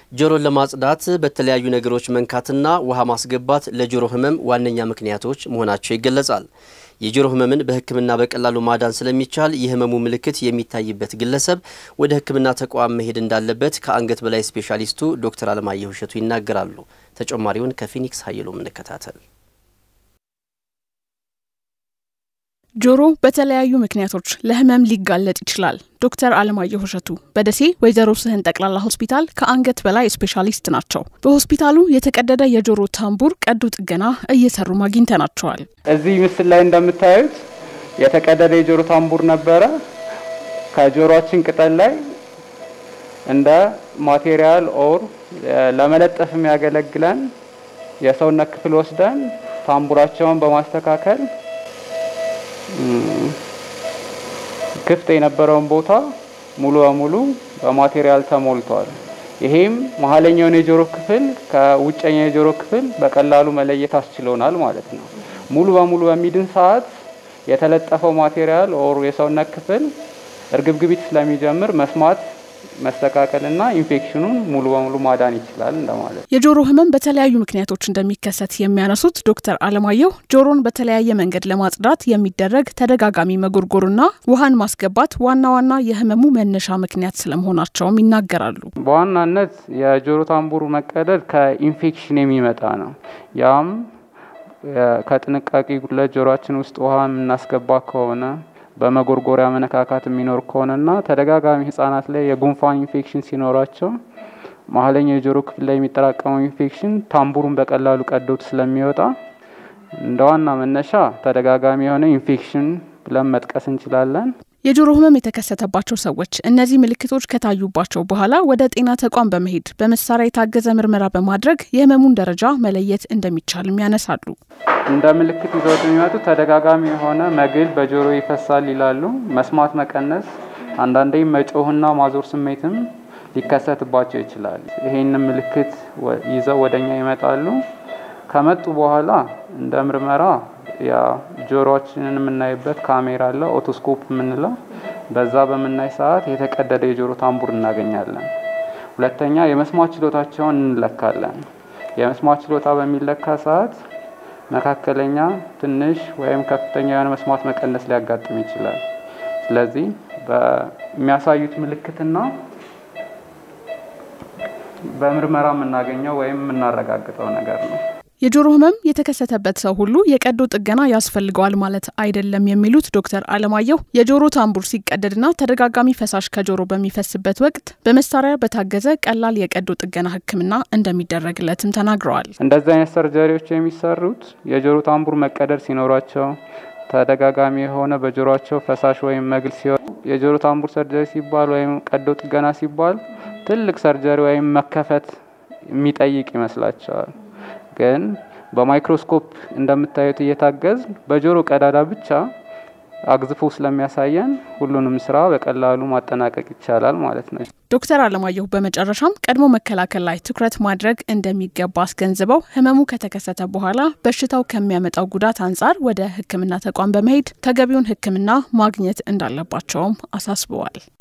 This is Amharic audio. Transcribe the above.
ጆሮን ለማጽዳት በተለያዩ ነገሮች መንካትና ውሃ ማስገባት ለጆሮ ህመም ዋነኛ ምክንያቶች መሆናቸው ይገለጻል። የጆሮ ህመምን በህክምና በቀላሉ ማዳን ስለሚቻል የህመሙ ምልክት የሚታይበት ግለሰብ ወደ ህክምና ተቋም መሄድ እንዳለበት ከአንገት በላይ ስፔሻሊስቱ ዶክተር አለማየሁ እሸቱ ይናገራሉ። ተጨማሪውን ከፊኒክስ ኃይሉ እንከታተል። ጆሮ በተለያዩ ምክንያቶች ለህመም ሊጋለጥ ይችላል። ዶክተር አለማየሁ እሸቱ በደሴ ወይዘሮ ስህን ጠቅላላ ሆስፒታል ከአንገት በላይ ስፔሻሊስት ናቸው። በሆስፒታሉ የተቀደደ የጆሮ ታምቡር ቀዶ ጥገና እየሰሩ ማግኝተናቸዋል። እዚህ ምስል ላይ እንደምታዩት የተቀደደ የጆሮ ታምቡር ነበረ። ከጆሮአችን ቅጠል ላይ እንደ ማቴሪያል ኦር ለመለጠፍ የሚያገለግለን የሰውነት ክፍል ወስደን ታምቡራቸውን በማስተካከል ክፍት የነበረውን ቦታ ሙሉ በሙሉ በማቴሪያል ተሞልቷል። ይሄም መሐለኛው የጆሮ ክፍል ከውጨኛው የጆሮ ክፍል በቀላሉ መለየት አስችሎናል ማለት ነው። ሙሉ በሙሉ በሚድን ሰዓት የተለጠፈው ማቴሪያል ኦር የሰውነት ክፍል እርግብግቢት ስለሚጀምር መስማት መስተካከልና ኢንፌክሽኑን ሙሉ በሙሉ ማዳን ይችላል እንደማለት። የጆሮ ህመም በተለያዩ ምክንያቶች እንደሚከሰት የሚያነሱት ዶክተር አለማየሁ ጆሮን በተለያየ መንገድ ለማጽዳት የሚደረግ ተደጋጋሚ መጎርጎርና ውሃን ማስገባት ዋና የህመሙ መነሻ ምክንያት ስለመሆናቸውም ይናገራሉ። በዋናነት የጆሮ ታምቡር መቀደድ ከኢንፌክሽን የሚመጣ ነው። ያም ከጥንቃቄ ጉድለት ጆሮአችን ውስጥ ውሃ እናስገባ ከሆነ በመጎርጎሪያ መነካካት የሚኖር ከሆነና ተደጋጋሚ ህፃናት ላይ የጉንፋን ኢንፌክሽን ሲኖራቸው መሐለኛው የጆሮ ክፍል ላይ የሚጠራቀመው ኢንፌክሽን ታምቡሩን በቀላሉ ቀዶት ስለሚወጣ እንደዋና መነሻ ተደጋጋሚ የሆነ ኢንፌክሽን ብለን መጥቀስ እንችላለን። የጆሮ ህመም የተከሰተባቸው ሰዎች እነዚህ ምልክቶች ከታዩባቸው በኋላ ወደ ጤና ተቋም በመሄድ በመሳሪያ የታገዘ ምርመራ በማድረግ የህመሙን ደረጃ መለየት እንደሚቻልም ያነሳሉ። እንደ ምልክት ይዘው የሚመጡ ተደጋጋሚ የሆነ መግል በጆሮ ይፈሳል ይላሉ። መስማት መቀነስ፣ አንዳንዴ መጮህና ማዞር ስሜትም ሊከሰትባቸው ይችላል። ይሄንን ምልክት ይዘው ወደኛ ይመጣሉ። ከመጡ በኋላ እንደ ምርመራ ያ ጆሮአችንን የምናይበት ካሜራ አለ፣ ኦቶስኮፕ የምንለው። በዛ በመናይ ሰዓት የተቀደደ የጆሮ ታምቡር እናገኛለን። ሁለተኛ የመስማት ችሎታቸውን እንለካለን። የመስማት ችሎታ በሚለካ ሰዓት መካከለኛ፣ ትንሽ ወይም ከፍተኛ የሆነ መስማት መቀነስ ሊያጋጥም ይችላል። ስለዚህ በሚያሳዩት ምልክትና በምርመራ የምናገኘው ወይም የምናረጋግጠው ነገር ነው። የጆሮ ህመም የተከሰተበት ሰው ሁሉ የቀዶ ጥገና ያስፈልገዋል ማለት አይደለም የሚሉት ዶክተር አለማየሁ የጆሮ ታምቡር ሲቀደድና ተደጋጋሚ ፈሳሽ ከጆሮ በሚፈስበት ወቅት በመሳሪያ በታገዘ ቀላል የቀዶ ጥገና ህክምና እንደሚደረግለትም ተናግረዋል። እንደዚህ አይነት ሰርጀሪዎች የሚሰሩት የጆሮ ታምቡር መቀደድ ሲኖራቸው ተደጋጋሚ የሆነ በጆሮአቸው ፈሳሽ ወይም መግል ሲሆን የጆሮ ታምቡር ሰርጀሪ ሲባል ወይም ቀዶ ጥገና ሲባል ትልቅ ሰርጀሪ ወይም መከፈት የሚጠይቅ ይመስላቸዋል። ግን በማይክሮስኮፕ እንደምታዩት እየታገዝ በጆሮ ቀዳዳ ብቻ አግዝፎ ስለሚያሳየን ሁሉንም ስራ በቀላሉ ማጠናቀቅ ይቻላል ማለት ነው። ዶክተር አለማየሁ በመጨረሻም ቀድሞ መከላከል ላይ ትኩረት ማድረግ እንደሚገባ አስገንዝበው ህመሙ ከተከሰተ በኋላ በሽታው ከሚያመጣው ጉዳት አንጻር ወደ ህክምና ተቋም በመሄድ ተገቢውን ህክምና ማግኘት እንዳለባቸውም አሳስበዋል።